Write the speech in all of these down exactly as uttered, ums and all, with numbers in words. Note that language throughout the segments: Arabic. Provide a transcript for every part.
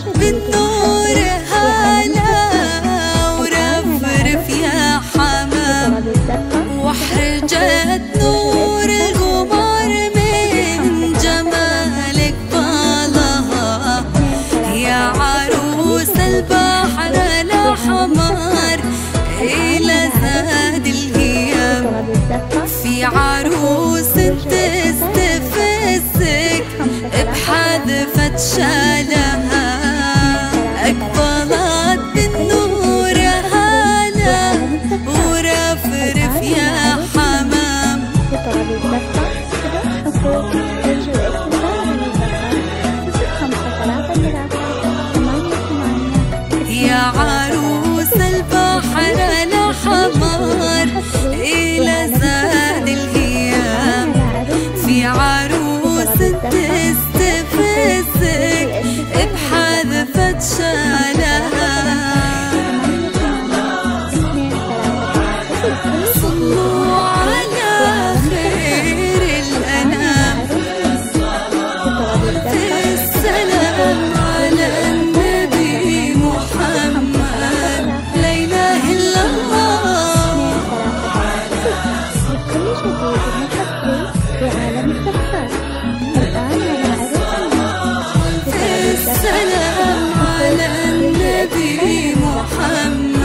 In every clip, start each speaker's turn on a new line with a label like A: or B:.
A: بالنور هلا ورفرف يا حمام، وحرجت نور القمر من جمالك بالها، يا عروس البحر الأحمر إلى زاد الهيام، في عروس تستفزك بحذفة شالها، أقبلت بالنور هلا ورفرف يا حمام، يا عروس البحر الأحمر إلى زاد الهيام، في عروس تستفزك بحذفة شالها، صلوا على خير الأنام، السلام على النبي محمد، لا إله إلا الله. السلام على النبي محمد.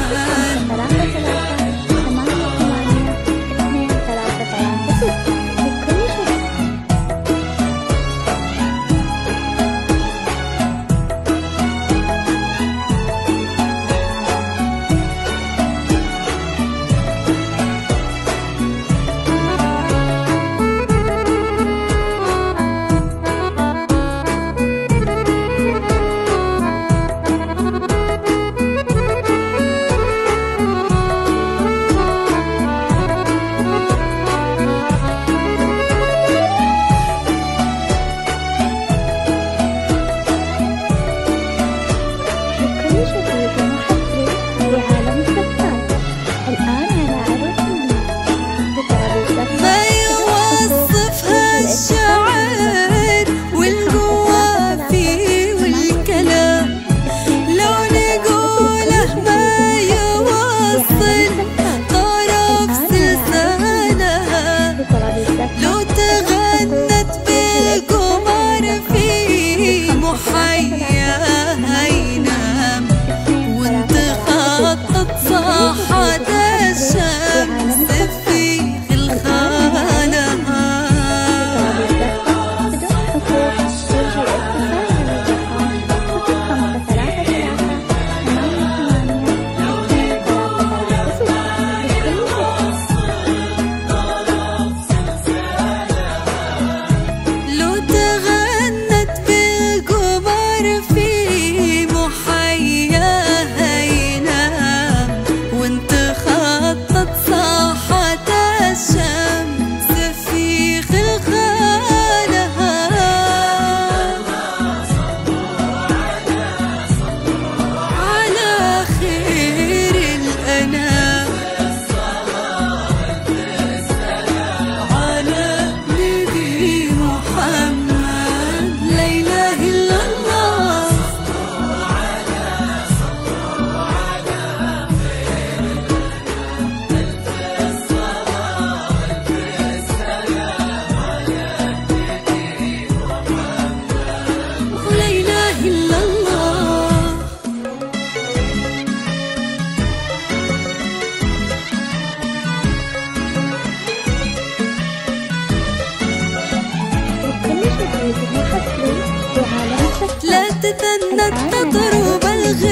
A: لا تثنت تضرب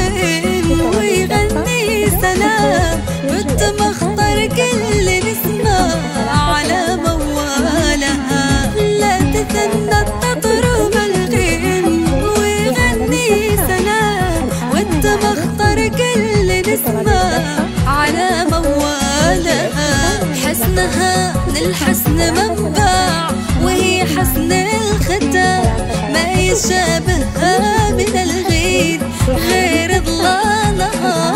A: الغيم ويغني سلام، بالمخطر كل نسمع على موالها. لا تثنت تضرب الغيم ويغني سلام، والمخطر كل نسمع على موالها. حسنها للحسن منبع وهي حسن الختام، ما يشابهها من الغيد غير ضلالها.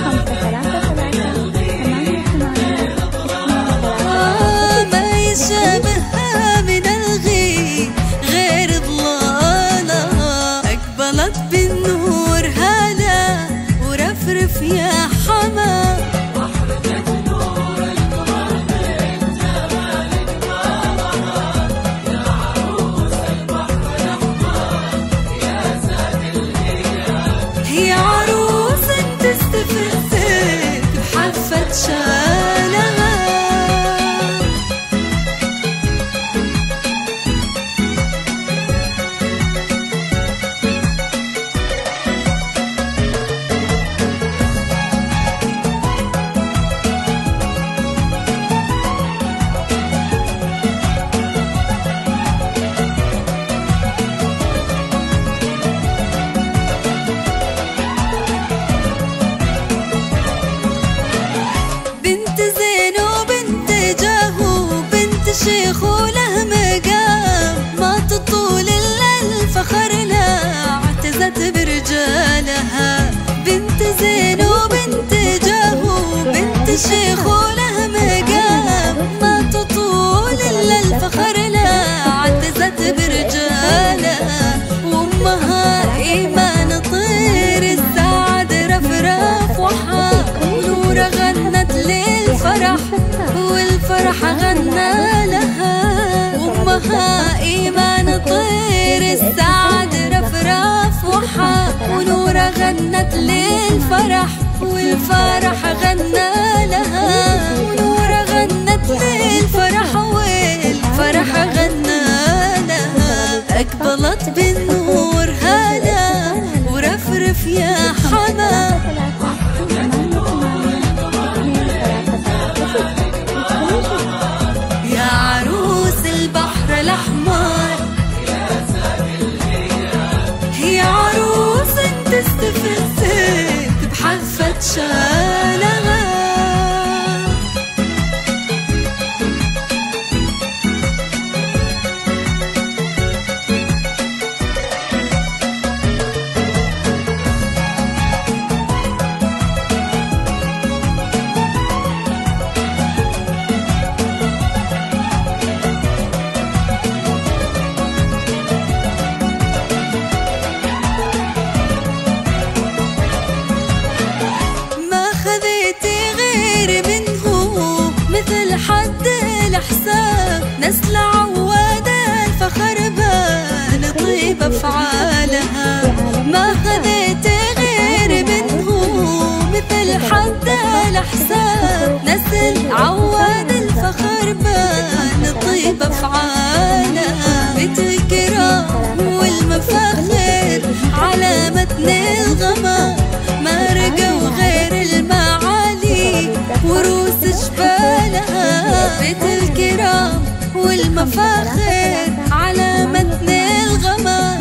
A: منبع ما يشابهها حما. هي عروس تستفزك بحفة شالها. شيخ وله مقام ما تطول إلا الفخر لا اعتزت برجالها. بنت زين وبنت جاهو بنت شيخ وله مقام ما تطول إلا الفخر لا اعتزت برجالها. وأمها إيمان طير السعد رفرف وحا ونورة غنت للفرح والفرح غنى لها. وأمها إيمان طير السعد رفرف وحا ونورة غنت للفرح والفرح غنى لها. ونورة غنت للفرح والفرح غنى لها. أقبلت بالنور هلا ورفرف يا حما. يا عروس البحر الأحمر هي عروس تستفزك بحفة شالها. حد الحساب نسل عواد الفخر بان طيب افعالها. ما خذيت غير منه مثل حد الحساب نسل عواد الفخر بان طيب افعالها. بيت الكرام والمفاخر على متن الغما ما رقوا غير المعالي وروس جبالها. بيت الكرام والمفاخر على متن الغما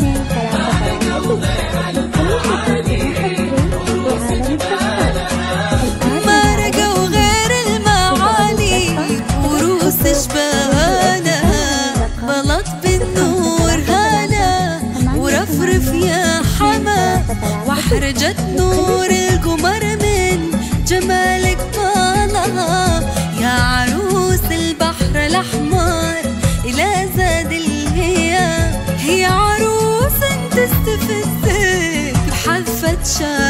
A: ما رقوا غير المعالي وروس جبالها. بلط بالنور هلا ورفرف يا حما. واحرجت نور القمر من جمالك طالها. يا عروس البحر الأحمر إلى زاد الهيام. هي عروس تستفزك بحفة شالها.